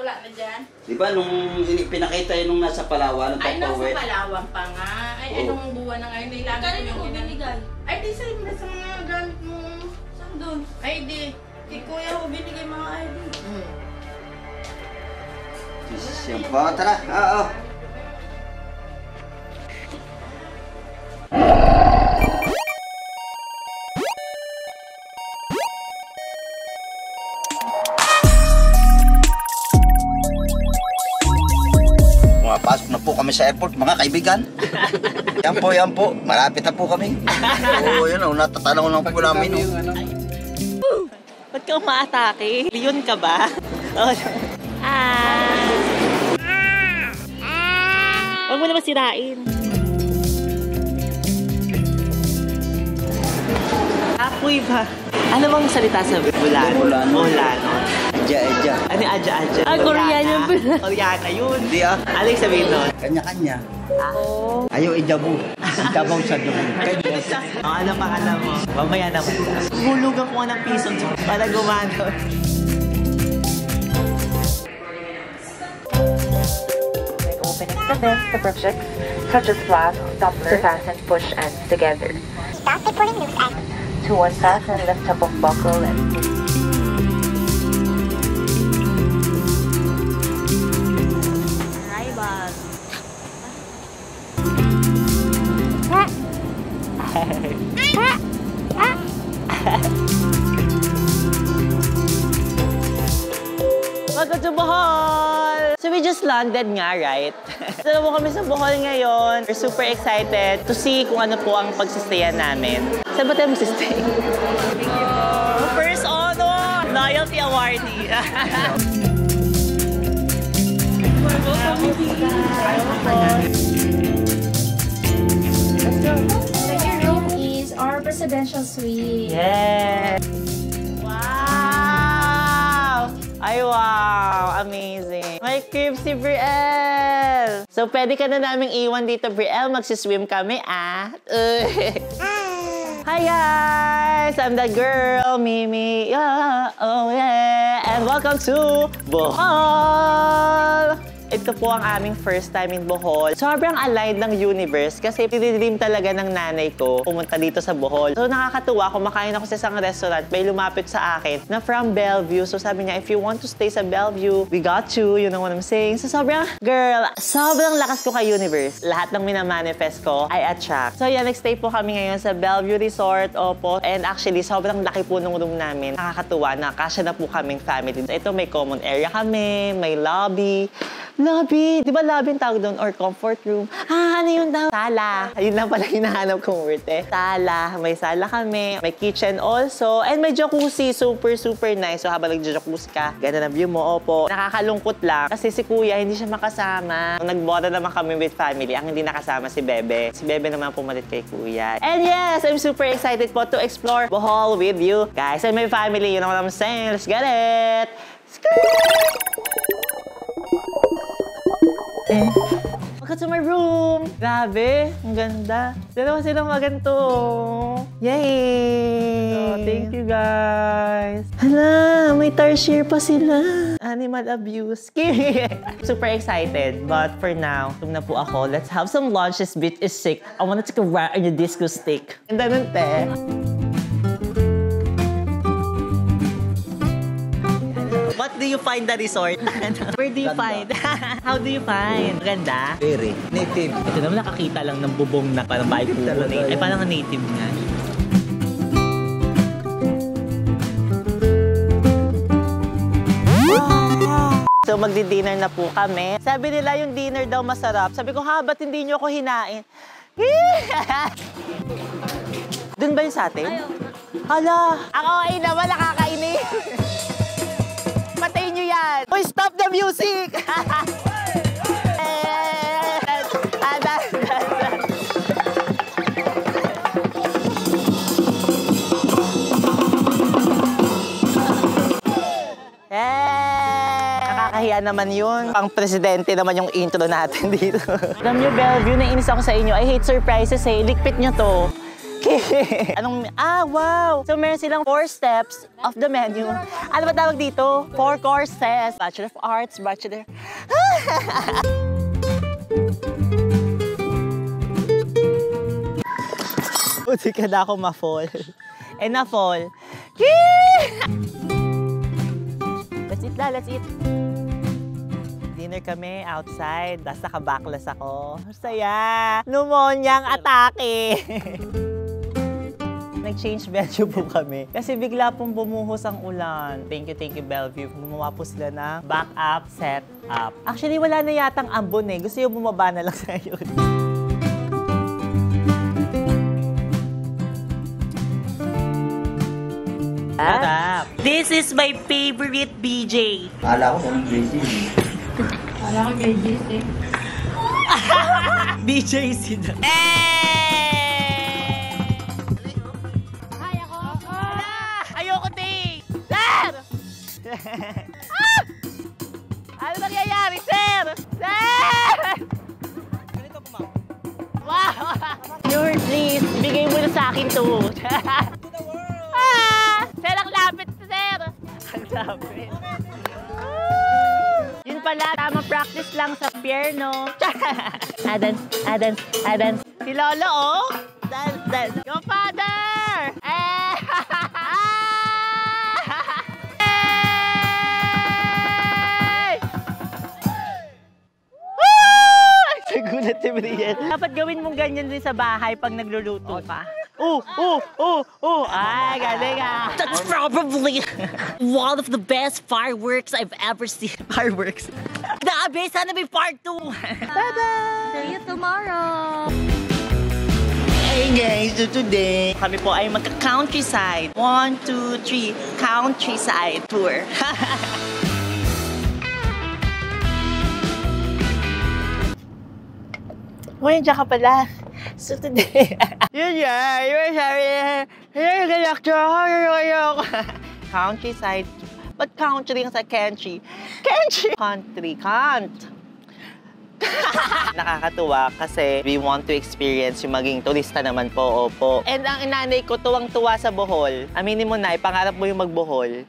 wala na dyan. Di ba nung pinakita yun nung nasa Palawan, nung ay, nasa Tupperware? Palawan pa nga. Ay, anong buwan na ngayon? Nailangan Kaya niyo ko binigay? Ay, di sa mga gamit mo. Saan doon? Ay, di. Kay kuya ko binigay mga ID. Yan po, tara. Oo. Pumapasok na po kami sa airport, mga kaibigan. Yan po. Malapit na po kami. Oo, yun. Natatanong lang po namin. Ba't ka umaatake? Leon ka ba? Huwag mo naman sirain. Apoy ba? Ano bang salita sa Bulano? Bulano. Adya. Ano adya? Koreana ba? Koreana yun. Hindi ah. Aling sabihin nun? Kanya-kanya. Ayaw ijabu. Ijabaw sa dugo. Alam mo. Mamaya naman. Hulugan ko ng piso para gumano. Opening the vents, the project, such as flap, Doppler, fasten, push ends together. Stop the pulling loose and To unfasten, lift top of buckle and Raiban. Welcome to Bohol! So we just landed nga, right? Dala mo kami sa Bohol ngayon. We're super excited to see kung ano po ang pagsistayan namin. Saan ba tayo magsistay? First honor! Loyalty awardee! so your room is our presidential suite. Yeah! Wow! Ay, wow! Amazing! May crib si Brielle! So, pwede ka na naming iwan dito, Brielle. Magsiswim kami, ah! Hi, guys! I'm the girl, Mimi. Yeah, oh, yeah! And welcome to Bohol! Ito po ang aming first time in Bohol. Sobrang aligned ng universe kasi pinidream talaga ng nanay ko pumunta dito sa Bohol. So nakakatuwa, kumakain ako sa isang restaurant, may lumapit sa akin na from Bellevue. So sabi niya, if you want to stay sa Bellevue, we got you. You know what I'm saying? So sobrang, girl, sobrang lakas ko kay universe. Lahat ng minamanifest ko, I attract. So yan, nag-stay po kami ngayon sa Bellevue Resort, opo. And actually, sobrang laki po ng room namin. Nakakatuwa na kasya na po kaming family. So, ito, may common area kami, may lobby. Lobby! Di ba lobby yung tawag doon? Or comfort room? Ano yun daw? Sala. Ayun lang pala hinahanap kong word eh. Sala. May sala kami. May kitchen also. And may jacuzzi. Super, super nice. So habang nag-jacuzzi ka, ganda na view mo. Opo. Nakakalungkot lang. Kasi si Kuya, hindi siya makasama. Nagboda naman kami with family. Ang hindi nakasama si Bebe. Si Bebe naman pumalit kay Kuya. And yes, I'm super excited po to explore Bohol with you guys and my family. You know what I'm saying? Let's get it! Welcome to my room! Grabe, ang ganda. Dalawa silang maganto. Yay! Oh, thank you guys. Hala, may tarsier pa sila. Animal abuse. Super excited. But for now, tum na po ako. Let's have some lunch. This bitch is sick. I wanna take a ride on the disco stick. Ganda nun, te. What do you find the resort? Where do you find? How do you find? Ganda? Very native. Ito naman nakakita lang ng bubong na parang bahay kubo. Ay parang native nga. So magdi-dinner na po kami. Sabi nila yung dinner daw masarap. Sabi ko, ha, ba't hindi nyo ako hinain? Doon ba yun sa atin? Hala, ako ay naman nakakainis. Patayin nyo yan! Uy, stop the music! Nakakahiya naman yun. Pang presidente naman yung intro natin dito. Alam nyo, Bellevue, nainis ako sa inyo. I hate surprises eh. Likpit nyo to. Okay. Wow! So meron silang 4 steps of the menu. Ano ba tawag dito? 4 courses. Bachelor of Arts, Bachelor... Buti ka na ako ma-fall. Na-fall. Let's eat na, let's eat. Dinner kami outside, tapos nakabaklas ako. Saya! Pneumoniang atake! Nag-change venue po kami. Kasi bigla pong bumuhos ang ulan. Thank you, Bellevue. Gumawa po sila ng back-up, set-up. Actually, wala na yatang ambon eh. Gusto yung bumaba na lang sa yun. This is my favorite BJ. Akala ko kung JC. Wala ko kay JC. BJC na. Ayoko din! Sir! Ano nangyayari, sir? Sir! Ganito po, ma'am. Wow! Lord, please, bigay mo na sa akin to. Sir, ang lapit, sir! Ang lapit. Yun pala, tamang practice lang sa pierno. Adance. Si Lolo, oh! Dance. Go, father! Nagulat si Brian. Dapat gawin mong ganyan din sa bahay pag nagluluto ka. Ay, galing ah. That's probably one of the best fireworks I've ever seen. Fireworks. Grabe, sana may part 2. See you tomorrow. Hey guys, so today, kami po ay magka-countryside. 1, 2, 3, countryside tour. Ngayon, dyan ka pala. So today, yun sabi countryside. But country sa country. Country, can't. Nakakatuwa kasi we want to experience yung maging turista naman po, opo. And ang inanay ko, tuwang-tuwa sa Bohol. Aminin mo na, pangarap mo yung mag-Bohol.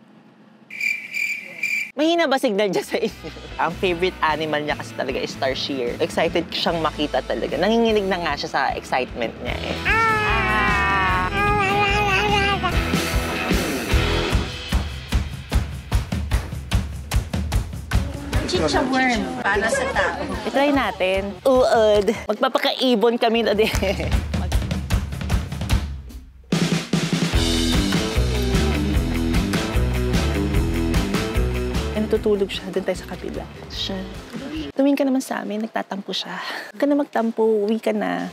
Mahina ba signal dyan sa inyo? Ang favorite animal niya kasi talaga is tarsier. Excited siyang makita talaga. Nanginginig na nga siya sa excitement niya eh. Chicha worm para sa tao. I-try natin. Uod. Magpapakaibon kami na din. Tutulog siya. Doon tayo sa kabila. Siya. Tumingin ka naman sa amin. Nagtatampo siya. Huwag ka na magtampo. Uwi ka na.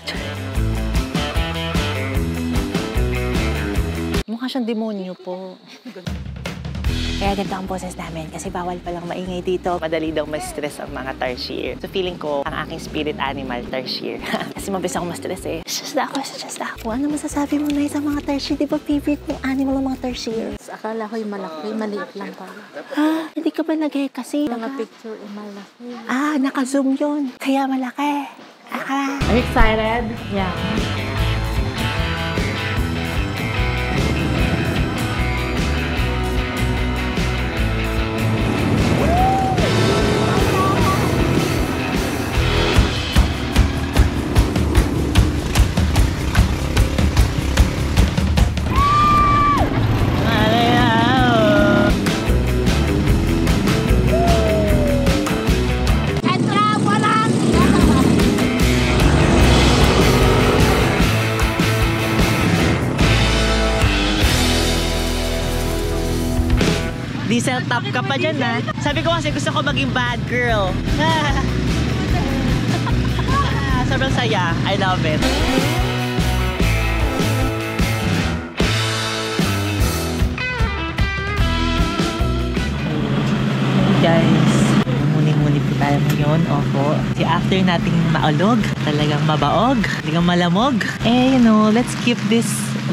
Mukha siyang demonyo po. Kaya ganito ang boses namin kasi bawal palang maingay dito. Madali daw ma-stress ang mga tarsier. So feeling ko, ang aking spirit animal, tarsier. Kasi mabilis ako ma-stress eh. Suggest ako. Ano masasabi mo na sa mga tarsier? Di ba favorite mong animal ng mga tarsier? Akala ko'y malaki, maliit lang pala. Ha? Hindi ka ba kasi? Mga picture ay malaki. Naka-zoom yun. Kaya malaki. Are you excited? Yeah. Diesel top ka pa dyan, ha? Sabi ko kasi gusto ko maging bad girl. Sobrang saya. I love it. Guys, muli-muli po tayo ngayon. Opo. Si after nating maulog, talagang mabaog, talagang malamog. Let's keep this,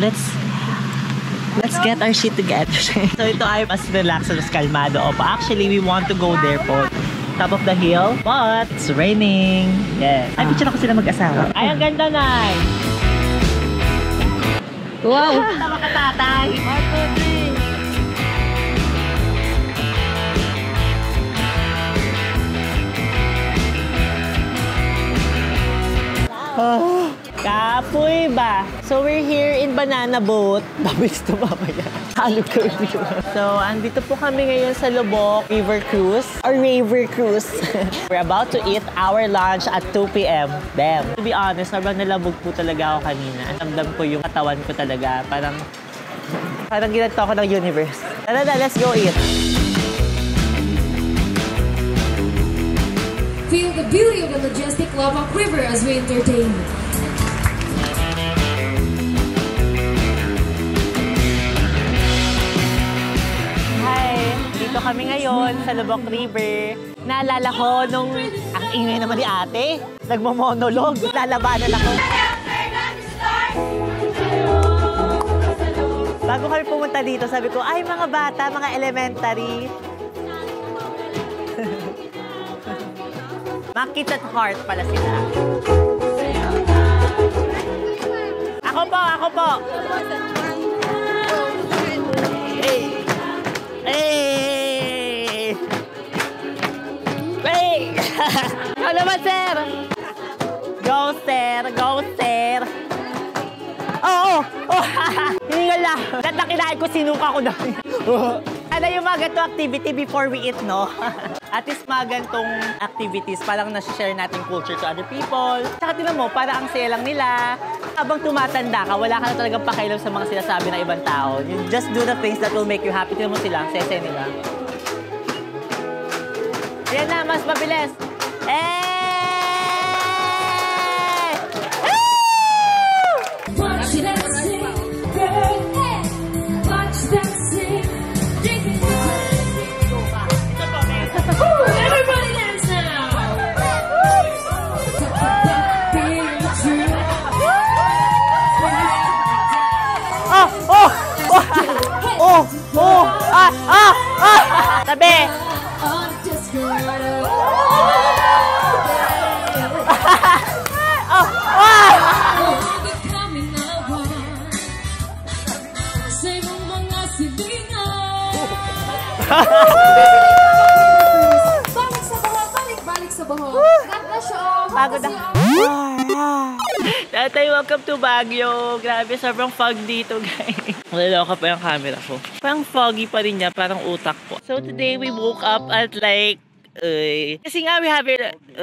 Let's get our shit together. So ito ay mas relax, mas kalmado. Opo, actually, we want to go there po. Top of the hill, but it's raining. Yes. Ay, picture ako sila mag-asawa. Ay, ang ganda, Nay! Wow! Tama ka, tatay. Kapoy ba? So we're here in Banana Boat. Babis to mamaya. Halog ko dito. So andito po kami ngayon sa Lubok River Cruise or River Cruise. We're about to eat our lunch at 2 p.m. Damn. To be honest, sobrang nalabog po talaga ako kanina. Ramdam ko yung katawan ko talaga. Parang ginanto ako ng universe. Tara na, let's go eat. Feel the beauty of the majestic Lubbock River as we entertain you. Dito kami ngayon sa Lubok River. Naalala ko nung ang ingay naman ni ate. Nagmo-monologue. Lalabanan ako. Bago kami pumunta dito, sabi ko, ay mga bata, mga elementary. Mga kids at heart pala sila. Ako po, ako po. Hey! Hey! Hey! Ikaw naman, sir! Go, sir! Go, sir! Oo! Oh! Hiningal lang! Lahat na kinain ko, sinuka ko na. Ano yung mga ganitong activity before we eat, no? At least mga ganitong activities, parang nasi-share natin culture to other people. Tsaka tinan mo, para ang saya lang nila. Habang tumatanda ka, wala ka na talagang pakailan sa mga sinasabi ng ibang tao. You just do the things that will make you happy. Tinan mo sila, ang saya-saya nila. Ayan na, mas mabilis. Watch them sing, girl, hey. Watch them sing. Everybody dance now. Tabi! Balik sa baho, balik sa baho. Ganda siya, Pagod na. Tatay, welcome to Baguio. Grabe, sobrang fog dito, guys. Nalaloka pa yung camera ko. Parang foggy pa rin niya, parang utak ko. So today, we woke up at like, kasi nga we have it,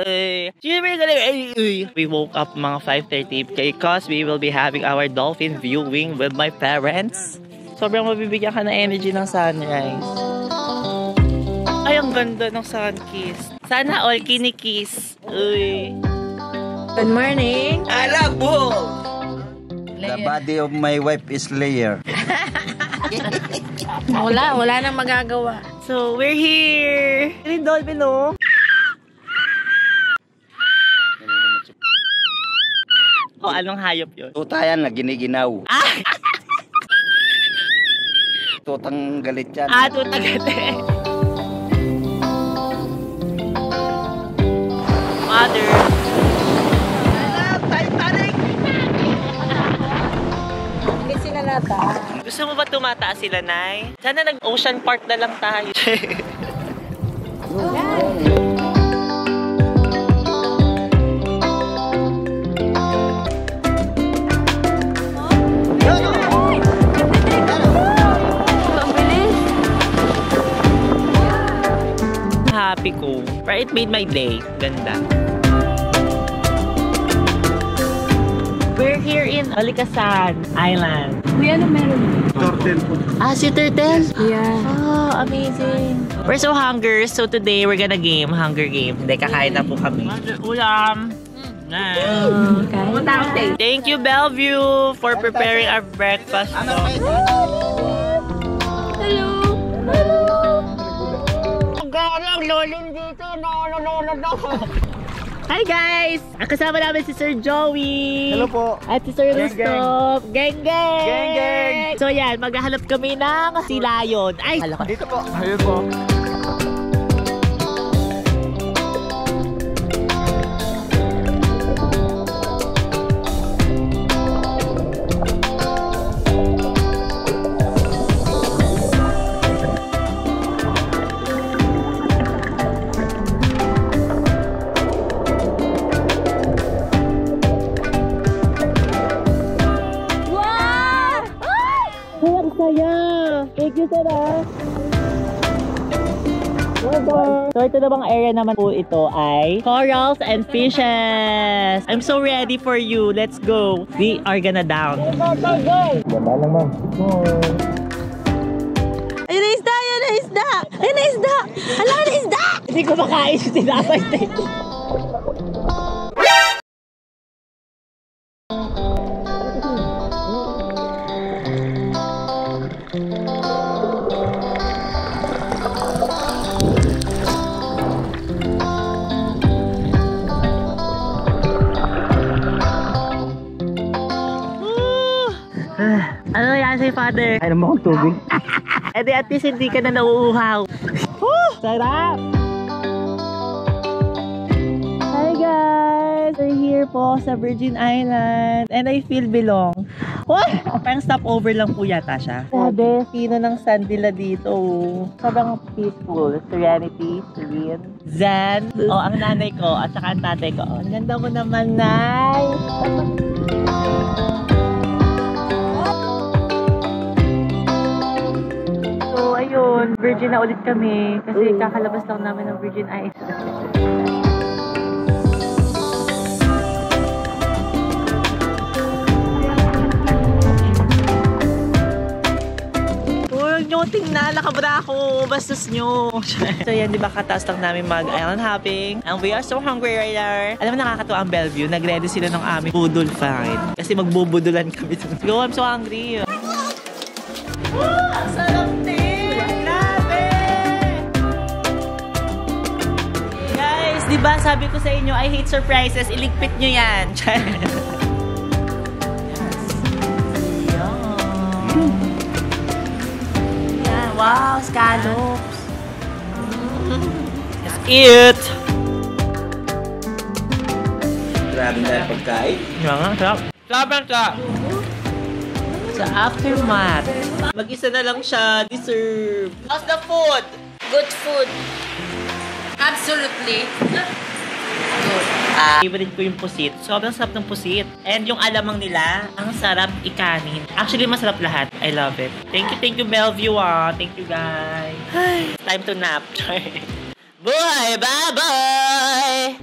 we woke up mga 5:30 because we will be having our dolphin viewing with my parents. Sobrang mabibigyan ka na energy ng sunrise. Ay, ang ganda ng sun-kiss. Sana all kinikiss. Uy. Good morning! Alabo! The body of my wife is layer. Wala nang magagawa. So, we're here! Green dolphin, no? O, anong hayop yun? Tutayan na giniginaw. Ah! Tutang galit yan. Ah, tutagate. Mother. Titanic! Hindi sila nata. Gusto mo ba tumataas sila, Nay? Sana nag-ocean park na lang tayo. Happy ko. Right? It made my day. Ganda. We're here in Alikasan Island. Kuya, ano meron? Turtle po. Ah, si Turtle? Yeah. Oh, amazing. We're so hungry, so today we're gonna game Hunger Game. Hindi, kakain na po kami. Ulam! Okay. Thank you, Bellevue, for preparing our breakfast. Hello! Hi guys! Ang kasama namin si Sir Joey. Hello po. At si Sir Rustop. Gang gang! Gang gang! So yan, maghahanap kami ng silayon. Ay! Dito po. Ayun po. you, Sarah. So ito na bang area naman po ito ay corals and fishes. I'm so ready for you. Let's go. We are gonna down. Ganda lang, ma'am. Ayun na isda! Ayun na isda! Ayun na isda! Hala na isda! Hindi ko makain yung tinapay. Ano yan si Father? Ay, naman akong tubig. Eh di at least hindi ka na nauuhaw. Sarap! Hi guys! We're here po sa Virgin Island and I feel belong. What? Parang stopover lang po yata siya. Sabi, sino ng sand nila dito. Sobrang peaceful. Serenity, serene, zen. Oh, ang nanay ko at saka ang tatay ko. Oh, ang ganda mo naman, Nay! So, ayun, Virgin na ulit kami kasi kakalabas lang namin ng Virgin Island. Huwag nyo tingnan, nakabra ako, bastos nyo. So yan, di ba kataas lang namin mag-island hopping. And we are so hungry right now. Alam mo, nakakatuwa ang Bellevue, nag-ready sila ng aming budol fight. Kasi magbubudulan kami. Go, I'm so hungry. Ang sarap din! Grabe! Guys, di ba sabi ko sa inyo, I hate surprises, iligpit nyo yan. Wow, scallops. Let's eat! Grabe na yung pagkain. Yan nga, sarap. Sarap ka! Sa aftermath, mag-isa na lang siya, deserve. How's the food? Good food. Absolutely. Favorite ko yung pusit. Sobrang sarap ng pusit. And yung alamang nila, ang sarap ikanin. Actually, masarap lahat. I love it. Thank you, Bellevue, ah. Thank you, guys. Ay, time to nap. Buhay! Bye-bye!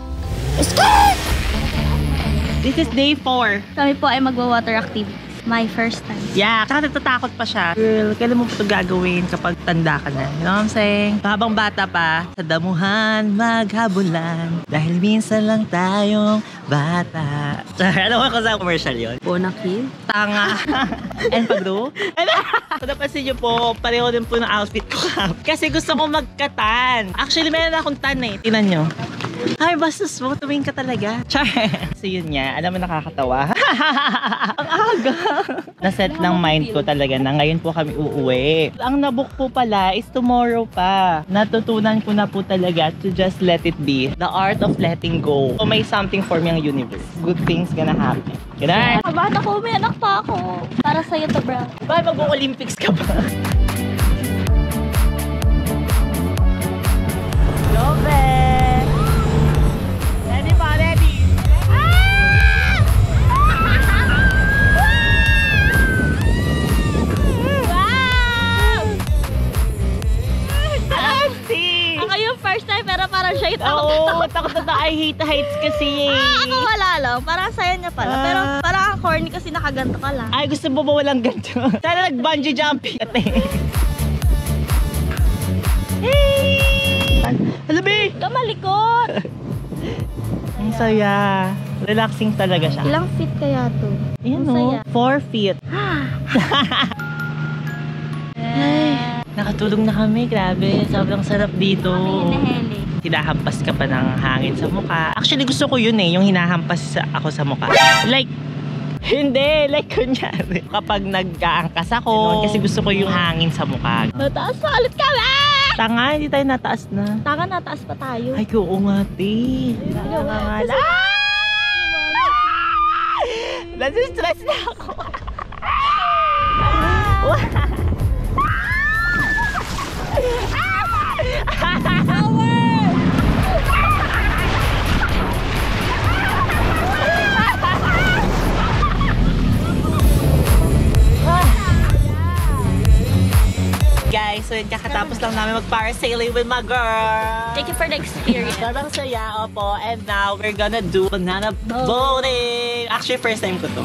This is day 4. Kami po ay magwa-water activity. My first time. Yeah, tsaka natatakot pa siya. Girl, kailan mo pa ito gagawin kapag tanda ka na? You know what I'm saying? Habang bata pa, sa damuhan, maghabulan. Dahil minsan lang tayong bata. Alam mo kung saan commercial yun? Bonaki. Tanga. And pagdo? Kung napansin niyo po, pareho din po ng outfit ko. Kasi gusto ko magkatan. Actually, meron akong tan eh. Tingnan nyo. Ay, bastos mo. Tumingin ka talaga. Char. So yun nga. Alam mo, nakakatawa. Ang aga. Naset ng mind ko talaga na ngayon po kami uuwi. Ang nabook po pala is tomorrow pa. Natutunan ko na po talaga to just let it be. The art of letting go. So may something for me ang universe. Good things gonna happen. Good night. Bata ko, may anak pa ako. Para sa'yo to, bro. Ba, mag-Olympics ka ba? Love it! Ready pa, ready? Ako yung first time, pero parang siya yung Oo, takot na I hate heights kasi eh. Ako wala lang. Parang saya niya pala. Pero parang ang corny kasi nakaganto ka lang. Ay, gusto mo ba walang ganito? Sana nag-bungee jumping. Hey! Halabi! Kamalikot! Ang saya. Relaxing talaga siya. Ilang feet kaya to? Ayan Ang saya. o, 4 feet. Ay, nakatulog na kami. Grabe, sobrang sarap dito. Hinaheli. Hinahampas ka pa ng hangin sa mukha. Actually, gusto ko yun eh, yung hinahampas ako sa mukha. Like, hindi, like kunyari. Kapag nag-aangkas ako, kasi gusto ko yung hangin sa mukha. Nataas pa ulit kami! Tanga, hindi tayo nataas na. Taka, nataas pa tayo. Ay, oo nga, te. Nasi-stress na ako. Kakatapos lang namin mag-parasailing with my girl. Thank you for the experience. Sobrang saya, opo. And now, we're gonna do banana boating. Actually, first time ko to.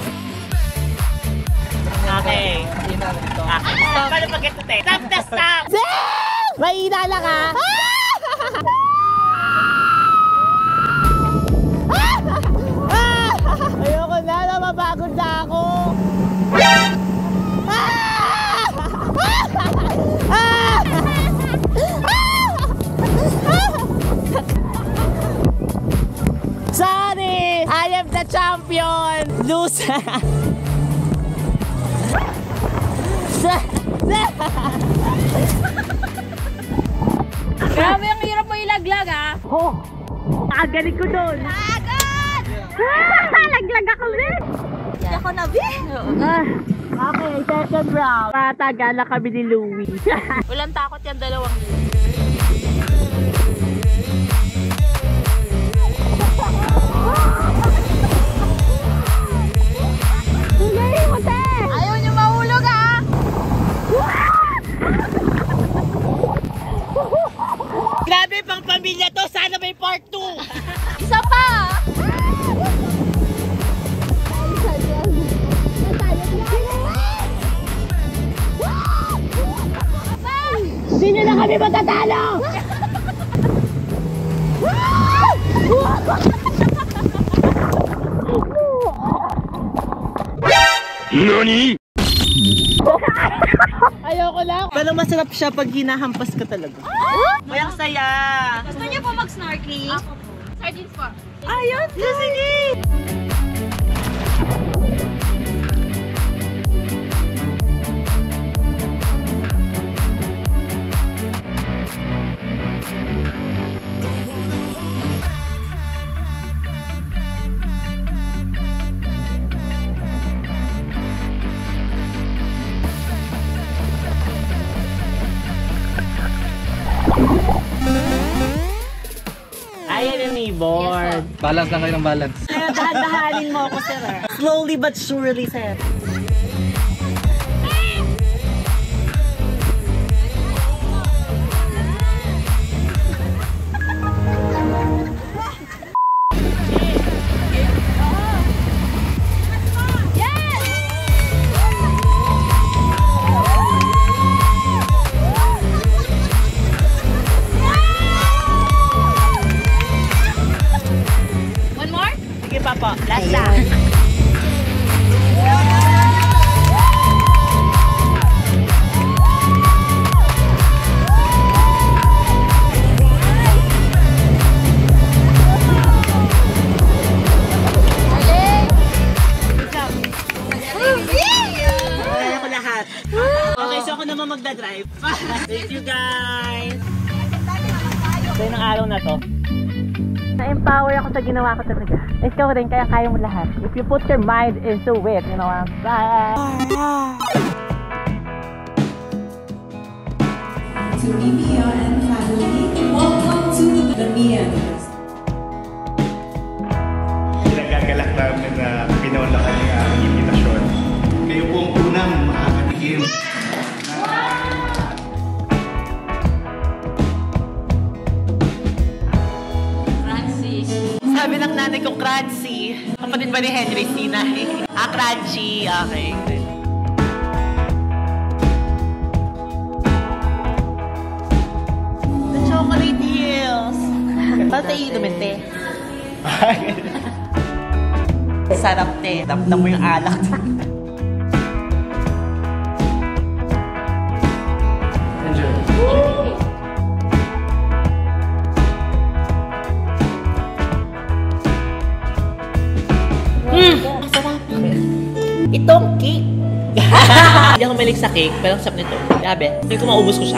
Okay. Stop. Paano pag-ito, te? Stop na stop! May inala ka? Ayoko na, mapagod na ako. Sorry! I am the champion! Loser! Grabe, ang hirap mo ilaglag, ha? Agaling ko doon! Agad! Laglag ako rin! Hindi ako nabi. Okay, second round. Matagal na kami ni Louie. Walang takot yung dalawang Ayaw niyo mahulog, ha? Grabe pang pamilya to! Sana may part 2! Isa pa! Hindi nyo na kami matatalo! NANI?! Ayoko na! Pero masarap siya pag hinahampas ka talaga. Mayang saya! Gusto niyo po mag-snorkeling? Sardines po. Ayun! Sige! Ayan yung neighbor. Balance lang kayo ng balance. Dahan-dahanin mo ako, sir. Slowly but surely, sir. One more? Sige pa po. Last na. Kaya ko lahat. Okay, so ako naman magdadrive. Thank you, guys. So, yung araw na to. Na-empower ako sa ginawa ko talaga. Ikaw rin, kaya kaya mo lahat. If you put your mind into it, you know what I'm saying? To Mimia and family, welcome to the Mia. Pinagagalak namin na pinaunlakan yung aming invitasyon. Kayo po ang unang makakatikim. Sabi ng nanay ko, crunchy. Kapatid ba ni Henry Sina? Crunchy. Okay. The chocolate hills. Ba't tayo inumin, te? Sarap, te. Damdam mo yung alak. Enjoy. Itong cake. Hindi ako mahilig sa cake, pero ang sarap nito. Grabe. Hindi ko maubos ko siya.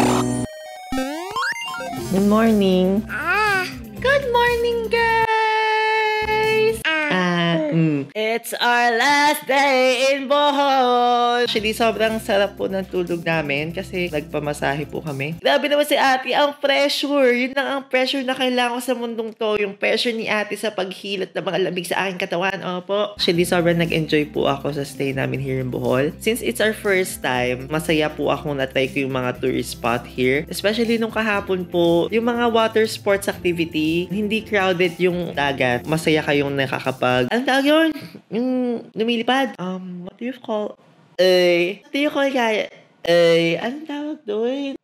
Good morning. Good morning, guys! It's our last day in Bohol! Actually, sobrang sarap po ng tulog namin kasi nagpamasahe po kami. Grabe naman si ate, ang pressure. Yun lang ang pressure na kailangan ko sa mundong to. Yung pressure ni ate sa paghilat ng mga lamig sa aking katawan. Opo. Actually, sobrang nag-enjoy po ako sa stay namin here in Bohol. Since it's our first time, masaya po akong na-try ko yung mga tourist spot here. Especially nung kahapon po, yung mga water sports activity, hindi crowded yung dagat. Masaya kayong nakakapag... Anong tawag yun? Yung lumilipad. What do you call... what do you call kaya? Anong tawag doon?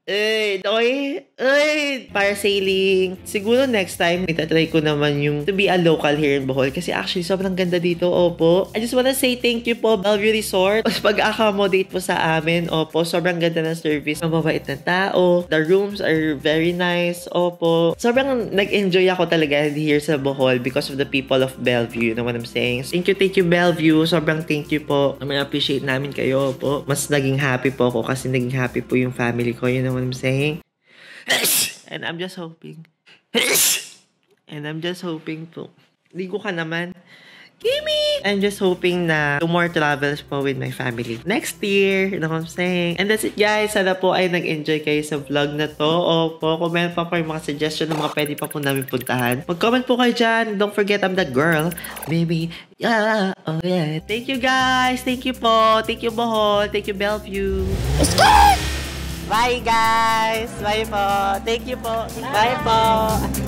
Parasailing. Siguro next time, itatry ko naman yung to be a local here in Bohol kasi actually sobrang ganda dito, opo. I just wanna say thank you po, Bellevue Resort. Pag-accommodate po sa amin, opo. Sobrang ganda ng service. Mababait na tao. The rooms are very nice, opo. Sobrang nag-enjoy ako talaga here sa Bohol because of the people of Bellevue. You know what I'm saying? Thank you, Bellevue. Sobrang thank you po. Appreciate namin kayo, opo. Mas naging happy po ako kasi naging happy po yung family ko. You know what I'm saying? And I'm just hoping. Po. Ligo ka naman. Gimme! I'm just hoping na 2 more travels po with my family next year. You know what I'm saying? And that's it, guys. Sana po ay nag-enjoy kayo sa vlog na to. Opo, comment pa po yung mga suggestion ng mga pwede pa po namin puntahan. Mag-comment po kayo dyan. Don't forget, I'm that girl. Baby. Yeah. Oh, yeah. Thank you, guys. Thank you po. Thank you, Bohol. Thank you, Bellevue. Bye, guys. Bye po. Thank you po. Bye po.